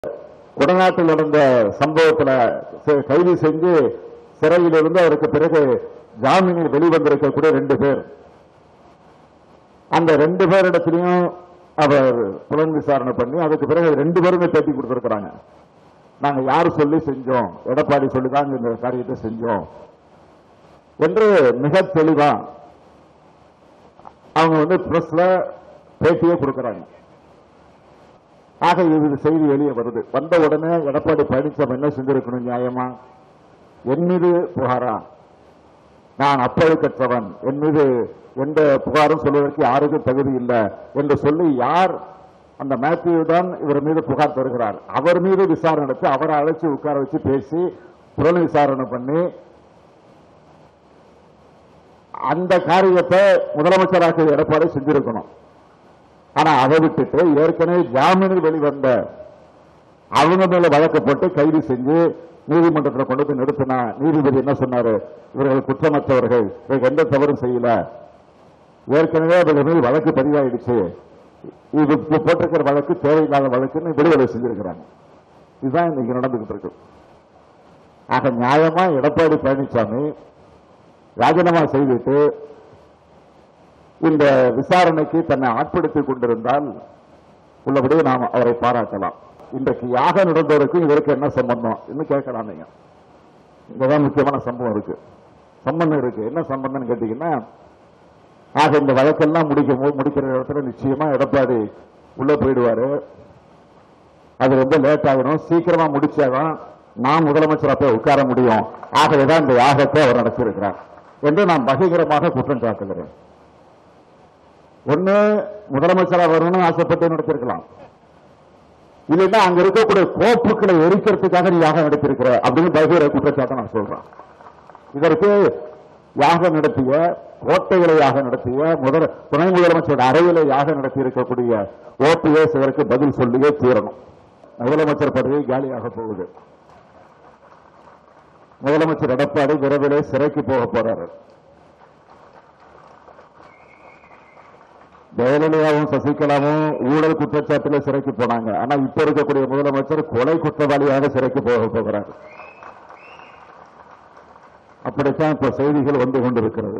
குடநாட்டில் நடந்த சம்பவத்தில் கைது செஞ்சு சிறையில் இருந்து அவருக்கு பிறகு ஜாமீனில் வெளிவந்திருக்கக்கூடிய 2 பேர். அந்த 2 பேரிடத்திலையும் அவர் புலன் விசாரணை பண்ணி அதுக்கு பிறகு 2 பேருமே பேட்டி கொடுத்திருக்கிறாங்க. நாங்க யாரு சொல்லி செஞ்சோம், எடப்பாடி சொல்லிதான் இந்த காரியத்தை செஞ்சோம் என்று மிக தெளிவா அவங்க பிரஸ்ல பேட்டியே கொடுக்கிறாங்க. ஆக இது செய்தி வெளியே வருது. வந்த உடனே எடப்பாடி பழனிசாமி என்ன செஞ்சிருக்கணும்? நியாயமா என் மீது புகாரா? நான் அப்பழுக்கற்றவன், என் மீது எந்த புகாரும் சொல்வதற்கு யாருக்கும் தகுதி இல்லை என்று சொல்லி யார் அந்த மேத்யூ தான் இவர் மீது புகார் தருகிறார். அவர் மீது விசாரணை நடத்தி அவரை அழைச்சி உட்கார வச்சு பேசி புலன் விசாரணை பண்ணி அந்த காரியத்தை முதலமைச்சராக எடப்பாடி செஞ்சிருக்கணும். ஆனா அதை விட்டுட்டு ஏற்கனவே ஜாமீனில் வெளிவந்த அவங்க மேல வழக்கப்பட்டு கைது செஞ்சு நீதிமன்றத்தில் கொண்டு போய் நிறுத்தினா நீதிபதி என்ன சொன்னாரு? இவர்கள் குற்றமற்றவர்கள், எந்த தவறும் செய்யல, ஏற்கனவே அவர்கள் மீது வழக்கு பதிவாயிடுச்சு, இது போட்டிருக்கிற வழக்கு தேவையில்லாத வழக்குன்னு விடுதலை செஞ்சிருக்கிறாங்க. இதுதான் இன்னைக்கு நடந்துகிட்டு இருக்கு. ஆக நியாயமா எடப்பாடி பழனிசாமி ராஜினாமா செய்துட்டு இந்த விசாரணைக்கு தன்னை ஆட்படுத்திக் கொண்டிருந்தால் உள்ளபடியே நாம் அவரை பாராட்டலாம். இன்றைக்கு யாக நடந்தவருக்கும் இதற்கு என்ன சம்பந்தம் இன்னும் கேட்கலாம். நீங்க இங்கதான் முக்கியமான சம்பவம் இருக்கு, சம்பந்தம் இருக்கு. என்ன சம்பந்தம் கேட்டீங்கன்னா, ஆக இந்த வழக்கெல்லாம் முடிக்கிற இடத்துல நிச்சயமா எடப்பாடி உள்ள போயிடுவாரு. அது ரொம்ப லேட் ஆகணும், சீக்கிரமா முடிச்சாதான் நான் முதலமைச்சரா போய் உட்கார முடியும். ஆகவேதான் இந்த யாகத்தை அவர் நடத்தியிருக்கிறார் என்று நான் பகிரங்கமாக குற்றம் சாட்டுகிறேன். ஒண்ணு முதலமைச்சராக வரணும்னு ஆசைப்பட்டு நடத்திருக்கலாம், இல்லைன்னா அங்க இருக்கக்கூடிய கோப்புகளை எரிக்கிறதுக்காக நீ யாகம் நடத்திருக்கிற அப்படின்னு பகிர குற்றச்சாட்டை நான் சொல்றேன். இதற்கு யாகம் நடத்திய, கோட்டைகளை யாகம் நடத்திய துணை முதலமைச்சர் அறையில யாகம் நடத்தி இருக்கக்கூடிய ஓபிஎஸ் இதற்கு பதில் சொல்லியே தீரணும். முதலமைச்சர் பதவி காலியாக போகுது. முதலமைச்சர் எடப்பாடி விரைவிலே சிறைக்கு போக போறாரு. ஜெயலலிதாவும் சசிகலாவும் ஊழல் குற்றச்சாட்டில் சிறைக்கு போனாங்க. ஆனா இப்ப இருக்கக்கூடிய முதலமைச்சர் கொலை குற்றவாளியாக சிறைக்கு போக போகிறார். அப்படித்தான் இப்ப செய்திகள் வந்து கொண்டிருக்கிறது.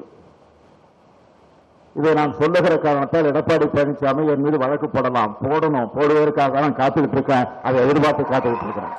இதை நான் சொல்லுகிற காரணத்தால் எடப்பாடி பழனிசாமி என் மீது வழக்கு போடலாம், போடுவதற்காக நான் காத்துக்கிட்டு இருக்கேன், அதை எதிர்பார்த்து காத்துக்கிட்டு இருக்கிறேன்.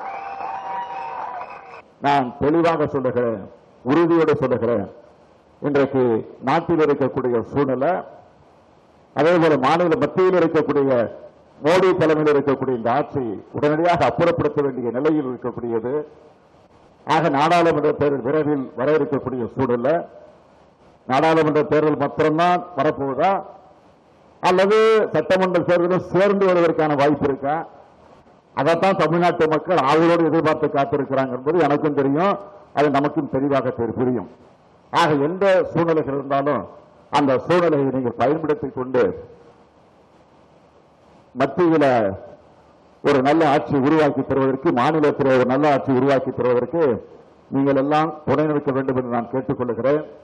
நான் தெளிவாக சொல்லுகிறேன், உறுதியோடு சொல்லுகிறேன். இன்றைக்கு நாட்டில் இருக்கக்கூடிய சூழ்நிலை, அதே போல மாநில மத்தியில் இருக்கக்கூடிய மோடி தலைமையில் இருக்கக்கூடிய இந்த ஆட்சி உடனடியாக அப்புறப்படுத்த வேண்டிய நிலையில் இருக்கக்கூடியது. ஆக நாடாளுமன்ற தேர்தல் விரைவில் வர இருக்கக்கூடிய சூழல்ல நாடாளுமன்ற தேர்தல் மாத்திரம்தான் வரப்போவதா அல்லது சட்டமன்ற தேர்தலும் சேர்ந்து வருவதற்கான வாய்ப்பு இருக்கா? அதைத்தான் தமிழ்நாட்டு மக்கள் ஆவலோடு எதிர்பார்த்து காத்திருக்கிறாங்க என்பது எனக்கும் தெரியும், அது நமக்கும் தெளிவாக புரியும். ஆக எந்த சூழ்நிலைகள் இருந்தாலும் அந்த சூழ்நிலையை நீங்கள் பயன்படுத்திக் கொண்டு மத்தியில் ஒரு நல்ல ஆட்சி உருவாக்கி தருவதற்கு, மாநிலத்தில் ஒரு நல்ல ஆட்சி உருவாக்கி தருவதற்கு நீங்கள் எல்லாம் துணை நிற்க வேண்டும் என்று நான் கேட்டுக்கொள்கிறேன்.